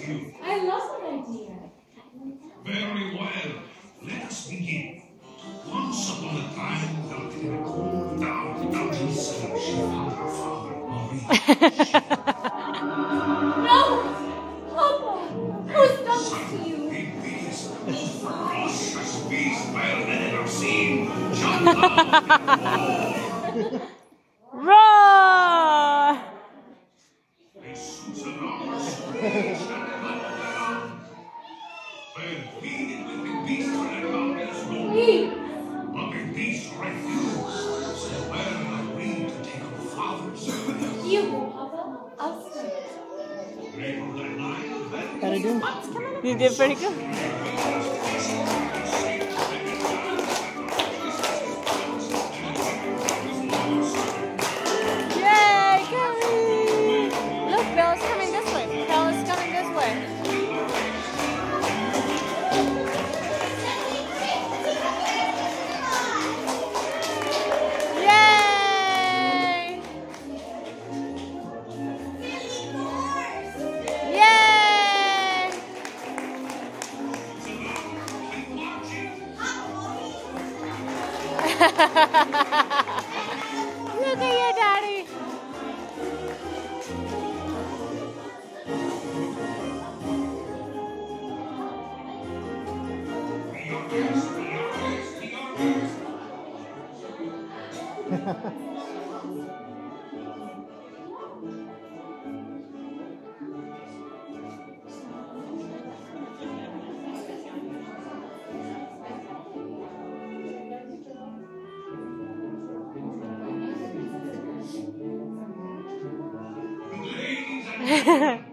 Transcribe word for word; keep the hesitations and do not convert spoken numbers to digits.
you. I love that idea. Very well. Let us begin. Once upon a time, out in a cold, dark mountain cellar, she found her father, Henri. No! Papa! Who's done this to you? Big beast, most ferocious beast Belle had ever seen, jumped out and Roar! his suits along, screeched and cut down. Belle pleaded with the beast for the mountain's gold. Please! But the beast refused, so Belle agreed to take her father's place. You go, Papa. I'll stay. Later that night, Belle How to do? You did pretty good. Yay, Gary! Look, Belle's coming this way. Belle's coming this way. Yay! Yay! Look at your daddy. Ladies and